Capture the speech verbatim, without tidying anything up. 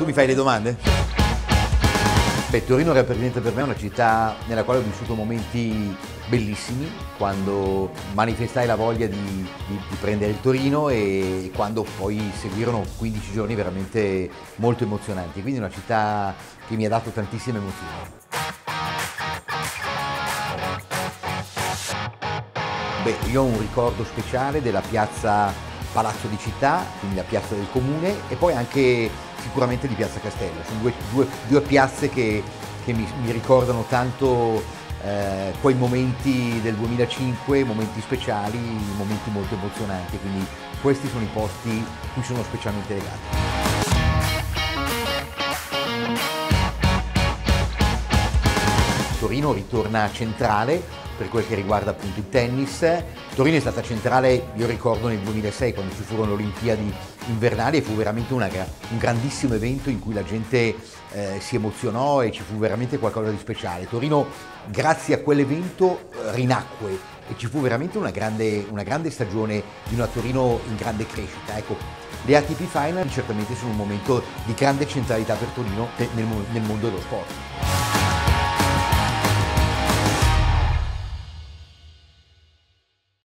Tu mi fai le domande? Beh, Torino rappresenta per me una città nella quale ho vissuto momenti bellissimi, quando manifestai la voglia di, di, di prendere il Torino e quando poi seguirono quindici giorni veramente molto emozionanti, quindi una città che mi ha dato tantissime emozioni. Beh, io ho un ricordo speciale della piazza Palazzo di Città, quindi la piazza del Comune, e poi anche sicuramente di Piazza Castello. Sono due, due, due piazze che, che mi, mi ricordano tanto eh, quei momenti del duemilacinque, momenti speciali, momenti molto emozionanti, quindi questi sono i posti cui sono specialmente legato. Torino ritorna centrale per quel che riguarda appunto il tennis. Torino è stata centrale, io ricordo nel duemilasei quando ci furono le Olimpiadi invernali, e fu veramente una, un grandissimo evento in cui la gente eh, si emozionò e ci fu veramente qualcosa di speciale. Torino, grazie a quell'evento, rinacque e ci fu veramente una grande, una grande stagione di una Torino in grande crescita. Ecco, le A T P Final certamente sono un momento di grande centralità per Torino nel, nel mondo dello sport.